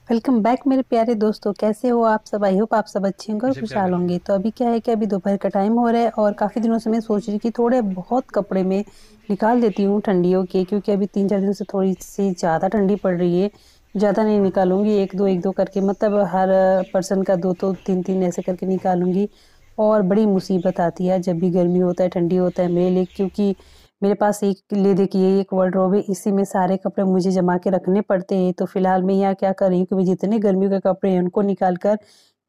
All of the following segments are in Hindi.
वेलकम बैक मेरे प्यारे दोस्तों, कैसे हो आप सब। आई होप आप सब अच्छे होंगे और खुशहाल होंगे। तो अभी क्या है कि अभी दोपहर का टाइम हो रहा है और काफ़ी दिनों से मैं सोच रही कि थोड़े बहुत कपड़े में निकाल देती हूँ ठंडियों के, क्योंकि अभी 3-4 दिन से थोड़ी सी ज़्यादा ठंडी पड़ रही है। ज़्यादा नहीं निकालूंगी, एक दो करके, मतलब हर पर्सन का दो तो तीन तीन ऐसे करके निकालूंगी। और बड़ी मुसीबत आती है जब भी गर्मी होता है ठंडी होता है मेरे लिए, क्योंकि मेरे पास एक ले देखिए एक वार्डरोब है, इसी में सारे कपड़े मुझे जमा के रखने पड़ते हैं। तो फिलहाल मैं यहाँ क्या कर रही हूँ कि मैं जितने गर्मियों के कपड़े हैं उनको निकाल कर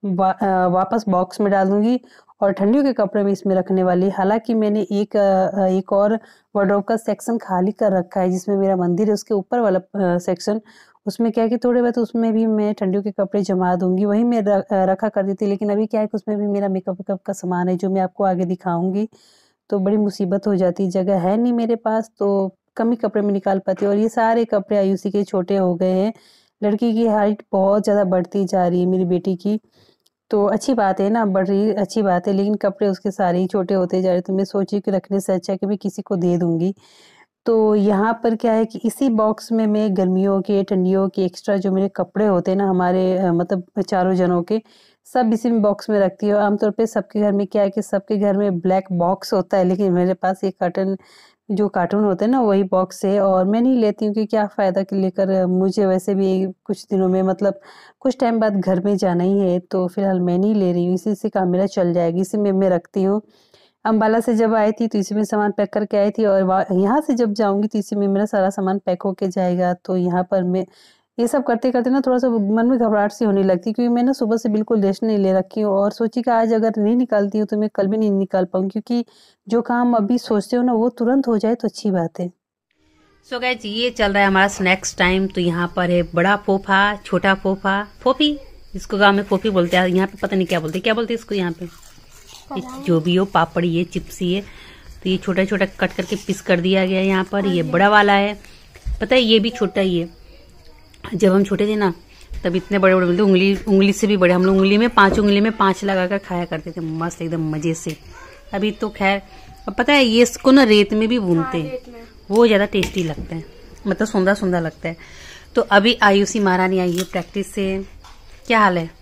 वापस बॉक्स में डाल दूंगी और ठंडियों के कपड़े में इसमें रखने वाली। हालांकि मैंने एक और वार्डरोब का सेक्शन खाली कर रखा है जिसमें मेरा मंदिर है, उसके ऊपर वाला सेक्शन, उसमें क्या है कि थोड़े बहुत उसमें भी मैं ठंडियों के कपड़े जमा दूंगी, वही मैं रखा करती थी। लेकिन अभी क्या है कि उसमें भी मेरा मेकअप वेकअप का सामान है जो मैं आपको आगे दिखाऊंगी। तो बड़ी मुसीबत हो जाती है, जगह है नहीं मेरे पास, तो कम ही कपड़े में निकाल पाती हूँ। और ये सारे कपड़े आयुषी के छोटे हो गए हैं। लड़की की हाइट बहुत ज़्यादा बढ़ती जा रही है मेरी बेटी की, तो अच्छी बात है ना, बढ़ रही अच्छी बात है, लेकिन कपड़े उसके सारे ही छोटे होते जा रहे। तो मैं सोची कि रखने से अच्छा है कि मैं किसी को दे दूंगी। तो यहाँ पर क्या है कि इसी बॉक्स में मैं गर्मियों के ठंडियों के एक्स्ट्रा जो मेरे कपड़े होते हैं ना हमारे मतलब चारों जनों के, सब इसी में बॉक्स में रखती हूँ। आमतौर पे सबके घर में क्या है कि सबके घर में ब्लैक बॉक्स होता है, लेकिन मेरे पास एक कार्टून होते हैं ना वही बॉक्स है। और मैं नहीं लेती हूँ कि क्या फ़ायदा कि लेकर, मुझे वैसे भी कुछ दिनों में मतलब कुछ टाइम बाद घर में जाना ही है, तो फिलहाल मैं नहीं ले रही हूँ, इसी से काम मेरा चल जाएगी, इसी में मैं रखती हूँ। अम्बाला से जब आई थी तो इसी में सामान पैक करके आई थी, और यहाँ से जब जाऊंगी तो इसी में मेरा सारा सामान पैक होके जाएगा। तो यहाँ पर मैं ये सब करते करते ना थोड़ा सा मन में घबराहट सी होने लगती, क्योंकि मैं ना सुबह से बिल्कुल रेस्ट नहीं ले रखी हूँ और सोची कि आज अगर नहीं निकालती हूँ तो मैं कल भी नहीं निकाल पाऊँ, क्योंकि जो काम अभी सोचते हो ना वो तुरंत हो जाए तो अच्छी बात है। सो गाइस ये चल रहा है हमारा स्नैक्स टाइम। तो यहाँ पर है बड़ा फोफा, छोटा फोफा, फोफी, इसको गाँव में फोफी बोलते हैं, यहाँ पे पता नहीं क्या बोलते हैं इसको यहाँ पे। ये जो भी हो, पापड़ी है, चिप्सी है। तो ये छोटा छोटा कट करके पीस कर दिया गया है यहाँ पर। ये बड़ा वाला है, पता है ये भी छोटा ही है। जब हम छोटे थे ना तब इतने बड़े बड़े मिलते, उंगली से भी बड़े। हम लोग उंगली में 5 लगा कर खाया करते थे, मस्त एकदम मजे से। अभी तो खैर, अब पता है ये इसको ना रेत में भी भूनते हैं, वो ज्यादा टेस्टी लगता है, मतलब सुंदर सुंदर लगता है। तो अभी आयुषी महारानी आई है प्रैक्टिस से। क्या हाल है?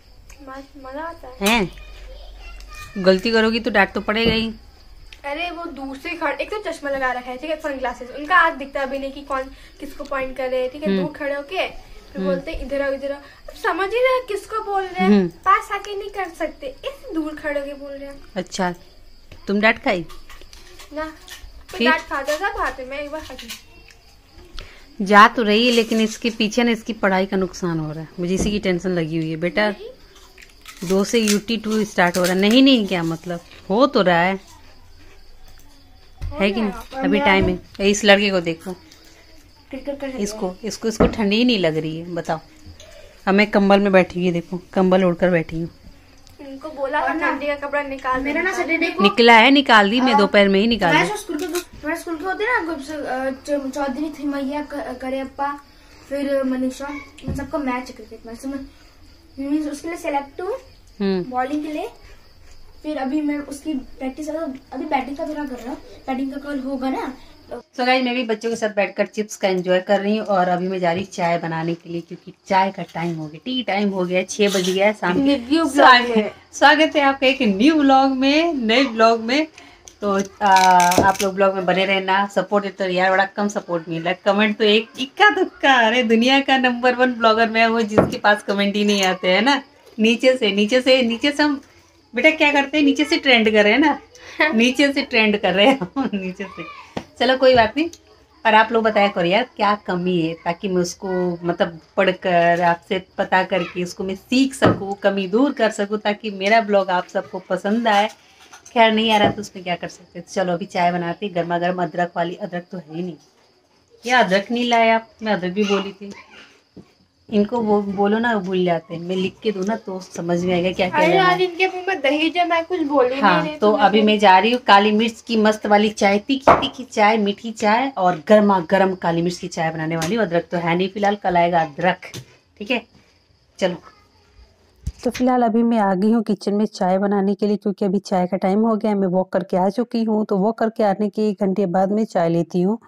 मजा आता है। गलती करोगी तो डांट तो पड़ेगा ही। अरे वो दूसरे खड़े, एक तो चश्मा लगा रखा है, ठीक है, सन ग्लासेस, उनका हाथ दिखता भी नहीं कि कौन किसको पॉइंट कर रहे हैं, ठीक है। दूर खड़े होके फिर बोलते इधर आओ इधर आओ। अब समझ ही रहे किसको बोल रहे हैं, पास आके नहीं कर सकते, इस दूर खड़े होके बोल रहे हैं। अच्छा, तुम डांट खाई ना? तो डांट खाता था खाते, मैं एक बार खाती। जा तो रही है, लेकिन इसके पीछे ना इसकी पढ़ाई का नुकसान हो रहा है, मुझे इसी की टेंशन लगी हुई है। बेटा 2 से UT2 स्टार्ट हो रहा है। नहीं क्या मतलब, हो तो रहा है कि नहीं? अभी टाइम है। इस लड़के को देखो, इसको ठंडी ही नहीं लग रही है, बताओ। हमें कंबल में बैठी हुई है, देखो कंबल ओढ़कर बैठी हूँ। इनको बोला ठंडी का कपड़ा निकाल, मेरा ना सैटरडे को निकला है, निकाल दी मैं दोपहर में ही निकाल दी। स्कूल के होते ना चौधरी थी मैया करियप्पा, फिर मनीषा, इन सबका मैच है क्रिकेट मैच में, उसके लिए सेलेक्ट हूँ बॉलिंग के लिए। फिर अभी मैं उसकी प्रैक्टिस, अभी बैटिंग का थोड़ा कर रहा हूँ, बैटिंग का कल होगा ना। सो गाइस मैं भी बच्चों के साथ बैठकर चिप्स का एंजॉय कर रही हूँ, और अभी मैं जा रही चाय बनाने के लिए, क्योंकि चाय का टाइम हो गया, टी टाइम हो गया, 6 बज गया है शाम के। स्वागत है आपका एक न्यू व्लॉग में, नए व्लॉग में। तो आप लोग ब्लॉग में बने रहना, सपोर्ट तो यार बड़ा कम सपोर्ट मिला, कमेंट तो एक इक्का दुक्का। अरे दुनिया का नंबर 1 ब्लॉगर मैं हूँ जिसके पास कमेंट ही नहीं आते हैं ना। नीचे से हम बेटा क्या करते हैं, नीचे से ट्रेंड कर रहे हैं ना, नीचे से ट्रेंड कर रहे हैं नीचे से। चलो कोई बात नहीं, और आप लोग बताया करो यार क्या कमी है, ताकि मैं उसको मतलब पढ़कर आपसे पता करके उसको मैं सीख सकूँ, कमी दूर कर सकूँ, ताकि मेरा ब्लॉग आप सबको पसंद आए। खैर नहीं आ रहा तो उसमें क्या कर सकते। तो चलो अभी चाय बनाती, गर्मा गर्म अदरक वाली। अदरक तो है ही नहीं, या अदरक नहीं लाए आप? मैं अदरक भी बोली थी, इनको बोलो ना, भूल जाते हैं। मैं लिख के दूँ ना तो समझ में आएगा क्या क्या लेना है। इनके मुंह में दही जब मैं कुछ बोली हाँ नहीं, तो अभी मैं जा रही हूँ काली मिर्च की मस्त वाली चाय, तीखी तीखी चाय, मीठी चाय, और गर्मा गर्म काली मिर्च की चाय बनाने वाली हूँ। अदरक तो है नहीं फिलहाल, कल आएगा अदरक, ठीक है। चलो तो फिलहाल अभी मैं आ गई हूँ किचन में चाय बनाने के लिए, क्योंकि अभी चाय का टाइम हो गया है। मैं वॉक करके आ चुकी हूँ, तो वॉक करके आने के 1 घंटे बाद मैं चाय लेती हूँ।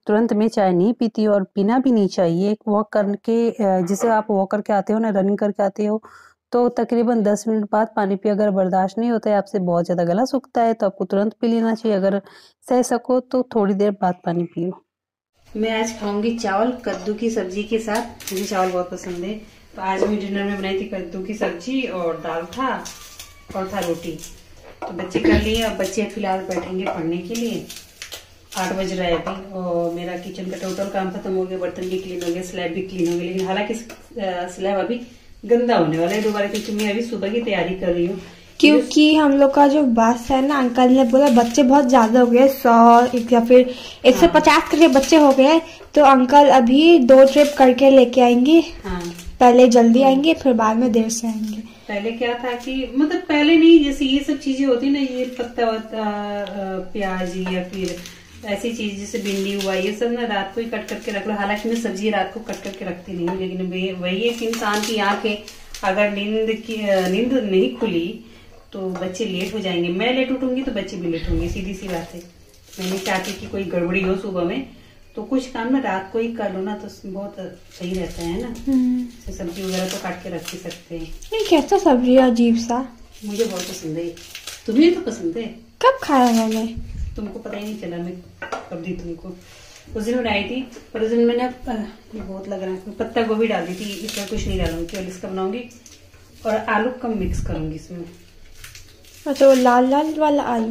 तुरंत में चाय नहीं पीती और पीना भी नहीं चाहिए। वॉक करके जैसे आप वॉक करके आते हो ना, रनिंग करके आते हो, तो तकरीबन 10 मिनट बाद पानी पिए। अगर बर्दाश्त नहीं होता है आपसे, बहुत ज़्यादा गला सूखता है, तो आपको तुरंत पी लेना चाहिए। अगर सह सको तो थोड़ी देर बाद पानी पियो। मैं आज खाऊंगी चावल कद्दू की सब्जी के साथ, मुझे चावल बहुत पसंद है। तो आज मैं डिनर में बनाई थी कद्दू की सब्जी और दाल था और था रोटी। तो बच्चे कर लिए, अब बच्चे फिलहाल बैठेंगे पढ़ने के लिए। 8 बज रहा है अभी और मेरा किचन का टोटल काम खत्म हो गया, बर्तन भी क्लीन हो गए, स्लैब भी क्लीन हो गया। लेकिन हालांकि स्लैब अभी गंदा होने वाला है दोबारा, क्योंकि मैं अभी सुबह की तैयारी कर रही हूँ। क्योंकि हम लोग का जो बस है ना, अंकल ने बोला बच्चे बहुत ज्यादा हो गए, 100 या फिर 150 के बच्चे हो गए, तो अंकल अभी 2 ट्रिप करके लेके आएंगे। हाँ, पहले जल्दी आएंगे, फिर बाद में देर से आएंगे। पहले क्या था कि मतलब पहले नहीं, जैसे ये सब चीजें होती ना, ये पत्ता वत्ता, प्याज या फिर ऐसी चीज जैसे भिंडी हुआ, ये सब ना रात को ही कट करके रख लो। हालांकि मैं सब्जी रात को कट करके रखती नहीं हूँ, लेकिन वही एक इंसान की आंखें, अगर नींद नहीं खुली तो बच्चे लेट हो जाएंगे। मैं लेट उठूंगी तो बच्चे भी लेट होंगे, सीधी सी बात है। मैं नहीं चाहती कि कोई गड़बड़ी हो सुबह में, तो कुछ काम ना रात को ही कर लो ना, तो बहुत सही रहता है ना। सब्जी वगैरह तो काट के रख ही सकते हैं। नहीं, कैसा सब्जी अजीब सा, मुझे बहुत पसंद है। तुम्हें तो पसंद है? कब खाया मैंने? तुमको पता ही नहीं चला मैं कब दी तुमको। उस दिन बनाई थी, पर उस दिन मैंने ये बहुत लग रहा है, पत्ता गोभी डाल दी थी, इसमें कुछ नहीं डालूंगी, केवल इसका बनाऊंगी और आलू कम मिक्स करूंगी इसमें। अच्छा, वो लाल लाल वाला आलू,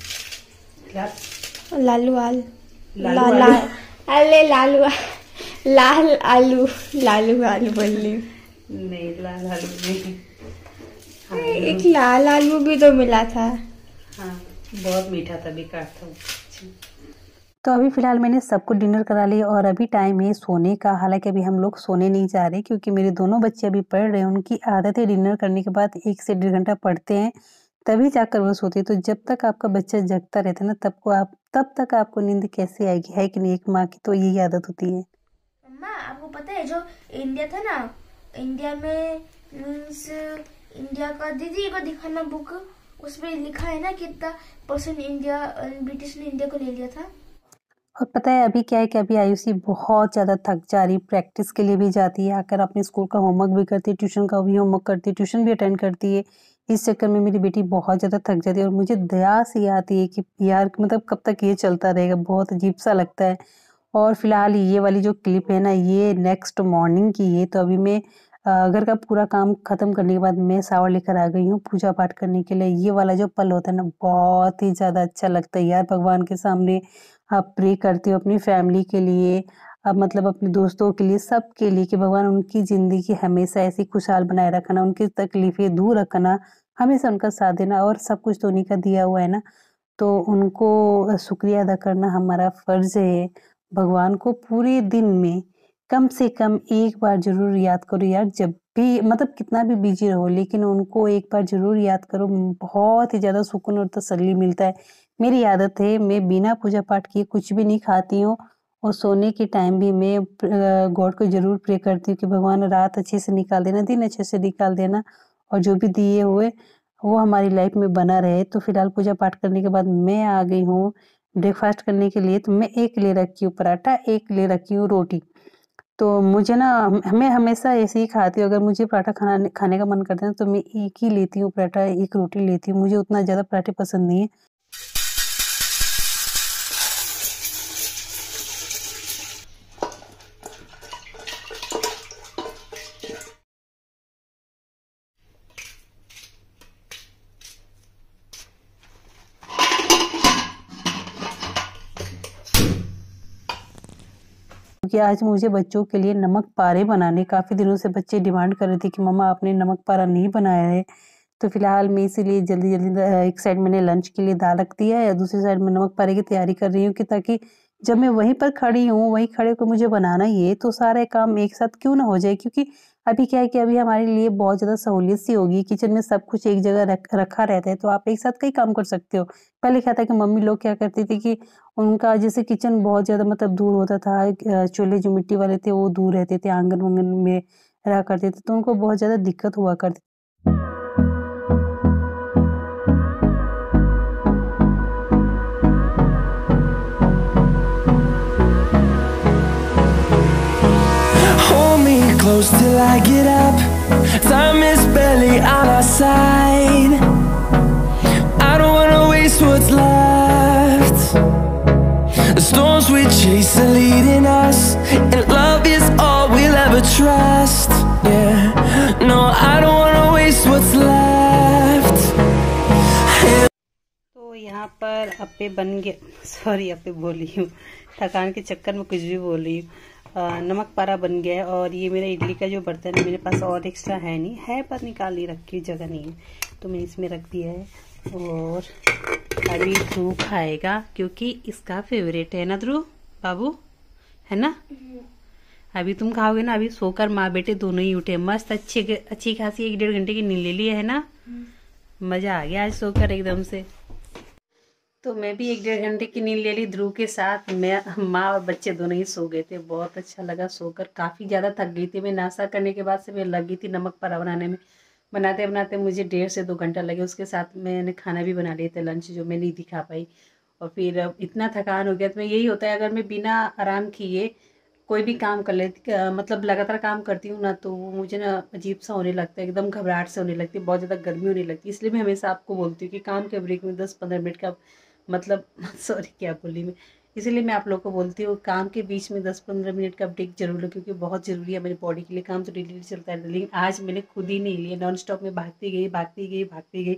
लालू आलू, अरे लालू आलू बोल रही। नहीं, लाल आलू नहीं। हाँ, एक लाल आलू भी तो मिला था। हाँ, बहुत मीठा था, बेकार था। तो अभी फ़िलहाल मैंने सबको डिनर करा लिया और अभी टाइम है सोने का। हालांकि अभी हम लोग सोने नहीं जा रहे, क्योंकि मेरे दोनों बच्चे अभी पढ़ रहे हैं। उनकी आदत है डिनर करने के बाद 1 से 1.5 घंटा पढ़ते हैं, तभी जाकर वो सोते हैं। तो जब तक आपका बच्चा जगता रहता है ना, तब तक आपको नींद कैसे आएगी, है कि नहीं? एक माँ की तो यही आदत होती है। अम्मा, आपको पता है जो इंडिया था ना, इंडिया में मीन्स इंडिया का, दीदी को दिखाना बुक, उसमें लिखा है ना कितना परसेंट इंडिया, ब्रिटिश ने इंडिया को ले लिया था। और पता है अभी क्या है कि अभी आयुषी बहुत ज़्यादा थक जा रही, प्रैक्टिस के लिए भी जाती है, आकर अपने स्कूल का होमवर्क भी करती है, ट्यूशन का भी होमवर्क करती है, ट्यूशन भी अटेंड करती है। इस चक्कर में मेरी बेटी बहुत ज़्यादा थक जाती है और मुझे दया सी आती है कि यार मतलब कब तक ये चलता रहेगा, बहुत अजीब सा लगता है। और फिलहाल ये वाली जो क्लिप है ना, ये नेक्स्ट मॉर्निंग की है। तो अभी मैं घर का पूरा काम ख़त्म करने के बाद मैं शावर लेकर आ गई हूँ पूजा पाठ करने के लिए। ये वाला जो पल होता है ना, बहुत ही ज़्यादा अच्छा लगता है यार। भगवान के सामने आप प्रे करते हो अपनी फैमिली के लिए, अब मतलब अपने दोस्तों के लिए, सबके लिए, कि भगवान उनकी ज़िंदगी हमेशा ऐसी खुशहाल बनाए रखना, उनकी तकलीफ़ें दूर रखना, हमेशा उनका साथ देना। और सब कुछ तो उन्हीं का दिया हुआ है ना, तो उनको शुक्रिया अदा करना हमारा फ़र्ज़ है। भगवान को पूरे दिन में कम से कम एक बार ज़रूर याद करो यार, जब भी मतलब कितना भी बिज़ी रहो, लेकिन उनको एक बार ज़रूर याद करो। बहुत ही ज़्यादा सुकून और तसल्ली मिलता है। मेरी आदत है, मैं बिना पूजा पाठ किए कुछ भी नहीं खाती हूँ और सोने के टाइम भी मैं गॉड को ज़रूर प्रे करती हूँ कि भगवान रात अच्छे से निकाल देना, दिन अच्छे से निकाल देना, और जो भी दिए हुए वो हमारी लाइफ में बना रहे। तो फिलहाल पूजा पाठ करने के बाद मैं आ गई हूँ ब्रेकफास्ट करने के लिए। तो मैं एक ले रखी हूँ पराठा, एक ले रखी हूँ रोटी। तो मुझे ना, मैं हमेशा ऐसे ही खाती हूँ। अगर मुझे पराठा खाने का मन करता है तो मैं एक ही लेती हूँ पराठा, एक रोटी लेती हूँ। मुझे उतना ज़्यादा पराठे पसंद नहीं है। क्योंकि आज मुझे बच्चों के लिए नमक पारे बनाने, काफ़ी दिनों से बच्चे डिमांड कर रहे थे कि मम्मा आपने नमक पारा नहीं बनाया है। तो फिलहाल मैं इसीलिए जल्दी एक साइड मैंने लंच के लिए दाल रख दिया है और दूसरी साइड में नमक पारे की तैयारी कर रही हूँ, कि ताकि जब मैं वहीं पर खड़ी हूँ, वहीं खड़े होकर मुझे बनाना ही है, तो सारे काम एक साथ क्यों ना हो जाए। क्योंकि अभी क्या है कि अभी हमारे लिए बहुत ज़्यादा सहूलियत सी होगी, किचन में सब कुछ एक जगह रखा रहता है, तो आप एक साथ कई काम कर सकते हो। पहले क्या था कि मम्मी लोग क्या करती थी कि उनका जैसे किचन बहुत ज़्यादा मतलब दूर होता था, चूल्हे जो मिट्टी वाले थे वो दूर रहते थे, आंगन-वांगन में रहा करते थे, तो उनको बहुत ज़्यादा दिक्कत हुआ करती। Time is barely on our side. I don't wanna waste what's left. The storms we chase are leading us, and love is all we'll ever trust. Yeah, no, I don't wanna waste what's left. तो यहाँ पर अप्पे बन गए, सॉरी अप्पे बोली हूँ, थकान के चक्कर में कुछ भी बोल रही हूँ। नमक पारा बन गया है। और ये मेरा इडली का जो बर्तन है, मेरे पास और एक्स्ट्रा है नहीं है, पर निकाल नहीं रखी, जगह नहीं है, तो मैंने इसमें रख दिया है। और अभी ध्रुव खाएगा क्योंकि इसका फेवरेट है ना ध्रुव बाबू, है ना। अभी तुम खाओगे ना। अभी सोकर माँ बेटे दोनों ही उठे, मस्त अच्छी खासी 1-1.5 घंटे की नींद ले ली है ना। मजा आ गया आज सोकर एकदम से। तो मैं भी 1-1.5 घंटे की नींद ले ली ध्रुव के साथ। मैं माँ और बच्चे दोनों ही सो गए थे। बहुत अच्छा लगा सोकर, काफ़ी ज़्यादा थक गई थी मैं। नाश्ता करने के बाद से मैं लग गई थी नमक पारा बनाने में। बनाते बनाते मुझे 1.5 से 2 घंटा लगे। उसके साथ मैंने खाना भी बना लिए थे, लंच, जो मैं नहीं दिखा पाई। और फिर इतना थकान हो गया। तो मैं यही होता है, अगर मैं बिना आराम किए कोई भी काम कर लेती, मतलब लगातार काम करती हूँ ना, तो वो मुझे ना अजीब सा होने लगता है, एकदम घबराहट से होने लगती है, बहुत ज़्यादा गर्मी होने लगती है। इसलिए मैं हमेशा आपको बोलती हूँ कि काम के ब्रेक में 10-15 मिनट का, मतलब सॉरी क्या बोली मैं, इसीलिए मैं आप लोग को बोलती हूँ काम के बीच में 10-15 मिनट का ब्रेक जरूर लो, क्योंकि बहुत ज़रूरी है मेरी बॉडी के लिए। काम तो डेली चलता है, लेकिन आज मैंने खुद ही नहीं लिया, नॉन स्टॉप में भागती गई।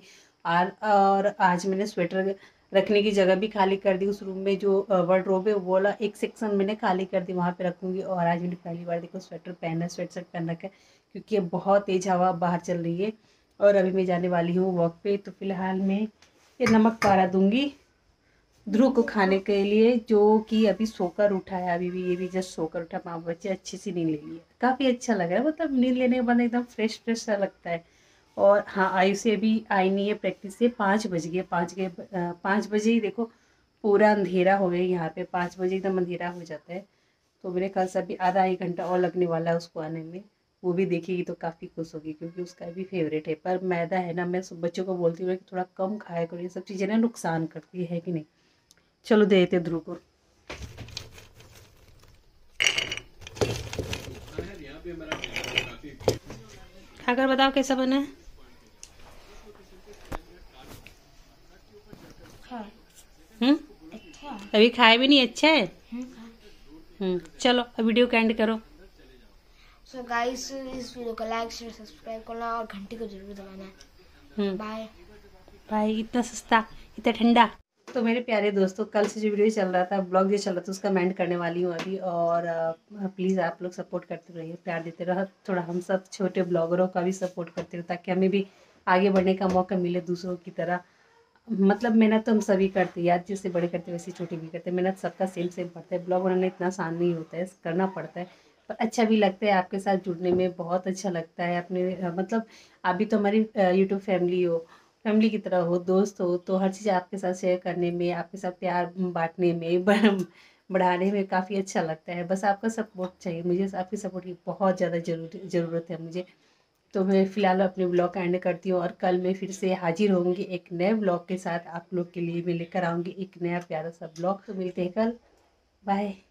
और आज मैंने स्वेटर रखने की जगह भी खाली कर दी। उस रूम में जो वार्डरोब है वो वाला एक सेक्शन मैंने खाली कर दी, वहाँ पे रखूँगी। और आज मैंने पहली बार देखो स्वेटर पहना, स्वेट शर्ट पहन रखा है, क्योंकि बहुत तेज़ हवा बाहर चल रही है। और अभी मैं जाने वाली हूँ वॉक पे। तो फिलहाल मैं ये नमक पारा दूंगी ध्रुव को खाने के लिए, जो कि अभी सोकर उठा है। अभी भी ये भी जस्ट सोकर उठा। माँ बच्चे अच्छी सी नींद ले ली है, काफ़ी अच्छा लग रहा है, मतलब नींद लेने के बाद एकदम फ्रेश सा लगता है। और हाँ, आयुष से अभी आई नहीं है प्रैक्टिस से। 5 बज गए, 5 बजे ही देखो पूरा अंधेरा हो गया यहाँ पे। 5 बजे एकदम अंधेरा हो जाता है। तो मेरे ख्याल से अभी आधा 1 घंटा और लगने वाला है उसको आने में। वो भी देखेगी तो काफ़ी खुश होगी, क्योंकि उसका भी फेवरेट है। पर मैदा है ना, मैं सब बच्चों को बोलती हूँ कि थोड़ा कम खाया करो, ये सब चीज़ें ना नुकसान करती है कि नहीं। चलो दे देते ध्रुव को। खाकर बताओ कैसा बना है। अभी खाए भी नहीं, अच्छा है। चलो अब वीडियो का एंड करो। सो गाइस, इस वीडियो को लाइक शेयर सब्सक्राइब करना और घंटी को जरूर दबाना है। Bye bye. इतना सस्ता, इतना ठंडा। तो मेरे प्यारे दोस्तों, कल से जो वीडियो चल रहा था, ब्लॉग जो चल रहा था, उसका मैं एंड करने वाली हूँ अभी। और प्लीज़ आप लोग सपोर्ट करते रहिए, प्यार देते रहो। थोड़ा हम सब छोटे ब्लॉगरों का भी सपोर्ट करते रहो, ताकि हमें भी आगे बढ़ने का मौका मिले दूसरों की तरह। मतलब मेहनत तो हम सभी करते हैं यार, जिससे बड़े करते वैसे छोटे भी करते हैं। मेहनत सबका सेम पड़ता है। ब्लॉग बनाना इतना आसान नहीं होता है, करना पड़ता है। पर अच्छा भी लगता है, आपके साथ जुड़ने में बहुत अच्छा लगता है। अपने मतलब आप भी तो हमारी यूट्यूब फैमिली हो, फैमिली की तरह हो, दोस्त हो। तो हर चीज़ आपके साथ शेयर करने में, आपके साथ प्यार बांटने में, बढ़ाने में काफ़ी अच्छा लगता है। बस आपका सपोर्ट चाहिए मुझे, आपकी सपोर्ट की बहुत ज़्यादा ज़रूरत है मुझे। तो मैं फ़िलहाल अपने ब्लॉग का एंड करती हूँ, और कल मैं फिर से हाजिर होंगी एक नए ब्लॉग के साथ। आप लोग के लिए मैं लेकर आऊँगी एक नया प्यारा सा ब्लॉग। तो मिलते हैं कल, बाय।